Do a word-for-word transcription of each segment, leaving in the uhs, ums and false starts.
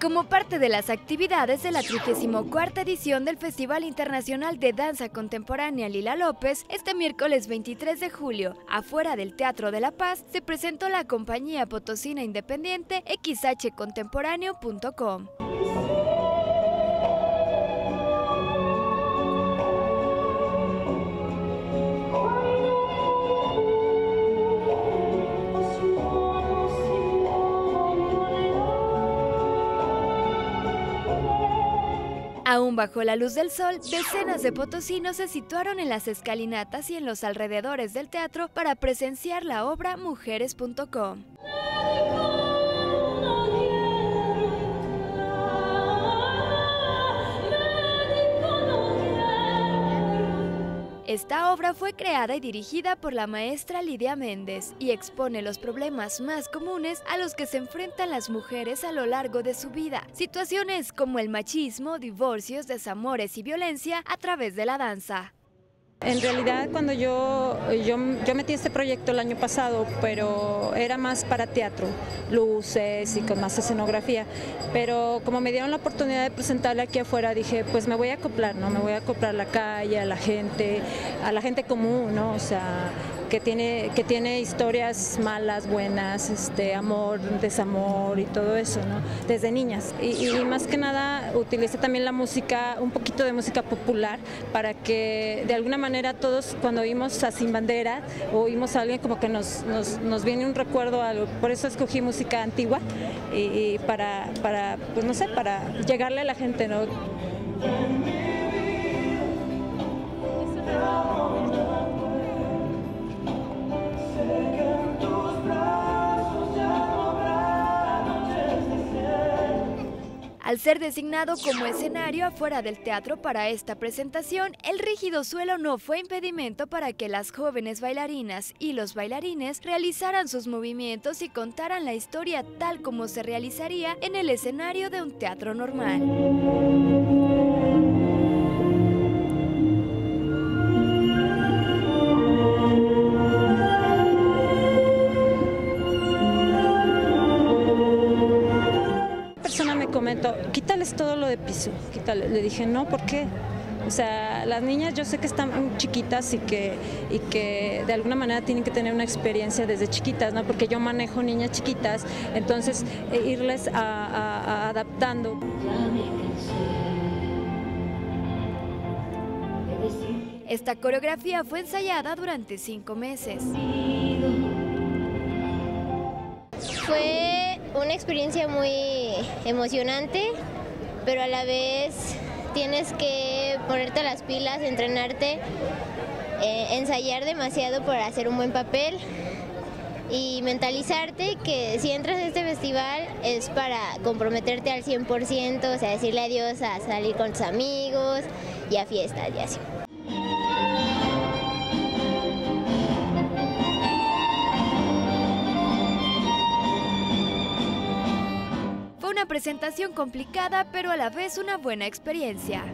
Como parte de las actividades de la trigésima cuarta edición del Festival Internacional de Danza Contemporánea Lila López, este miércoles veintitrés de julio, afuera del Teatro de la Paz, se presentó la compañía potosina independiente equis hache contemporáneo punto com. Aún bajo la luz del sol, decenas de potosinos se situaron en las escalinatas y en los alrededores del teatro para presenciar la obra mujeres punto com. Esta obra fue creada y dirigida por la maestra Lidia Méndez y expone los problemas más comunes a los que se enfrentan las mujeres a lo largo de su vida, situaciones como el machismo, divorcios, desamores y violencia a través de la danza. En realidad cuando yo, yo, yo metí este proyecto el año pasado, pero era más para teatro, luces y con más escenografía, pero como me dieron la oportunidad de presentarla aquí afuera, dije pues me voy a acoplar, ¿no? Me voy a acoplar a la calle, a la gente, a la gente común, ¿no? O sea, que tiene, que tiene historias malas, buenas, este, amor, desamor y todo eso, ¿no? Desde niñas. Y, y más que nada utilicé también la música, un poquito de música popular, para que de alguna manera todos cuando oímos a Sin Bandera o oímos a alguien como que nos, nos, nos viene un recuerdo a algo. Por eso escogí música antigua y, y para, para, pues no sé, para llegarle a la gente, ¿no? Al ser designado como escenario afuera del teatro para esta presentación, el rígido suelo no fue impedimento para que las jóvenes bailarinas y los bailarines realizaran sus movimientos y contaran la historia tal como se realizaría en el escenario de un teatro normal. Comentó, quítales todo lo de piso, quítale. Le dije, no, ¿por qué? O sea, las niñas yo sé que están chiquitas y que, y que de alguna manera tienen que tener una experiencia desde chiquitas, ¿no? Porque yo manejo niñas chiquitas, entonces eh, irles a, a, a adaptando. Esta coreografía fue ensayada durante cinco meses. Fue una experiencia muy emocionante, pero a la vez tienes que ponerte las pilas, entrenarte, eh, ensayar demasiado para hacer un buen papel y mentalizarte que si entras a este festival es para comprometerte al cien por ciento, o sea, decirle adiós a salir con tus amigos y a fiestas y así. Una presentación complicada, pero a la vez una buena experiencia.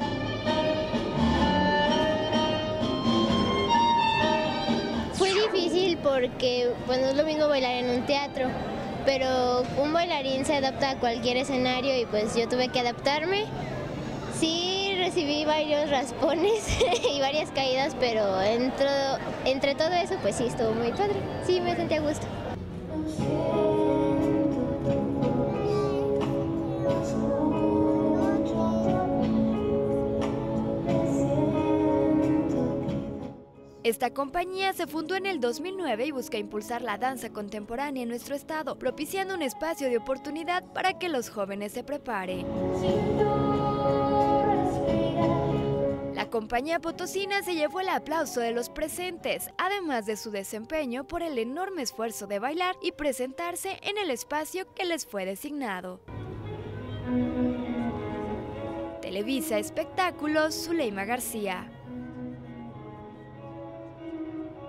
Fue difícil porque pues, no es lo mismo bailar en un teatro, pero un bailarín se adapta a cualquier escenario y pues yo tuve que adaptarme. Sí recibí varios raspones y varias caídas, pero entre, entre todo eso pues sí estuvo muy padre, sí me sentí a gusto. Esta compañía se fundó en el dos mil nueve y busca impulsar la danza contemporánea en nuestro estado, propiciando un espacio de oportunidad para que los jóvenes se preparen. La compañía potosina se llevó el aplauso de los presentes, además de su desempeño por el enorme esfuerzo de bailar y presentarse en el espacio que les fue designado. Televisa Espectáculos, Zuleima García.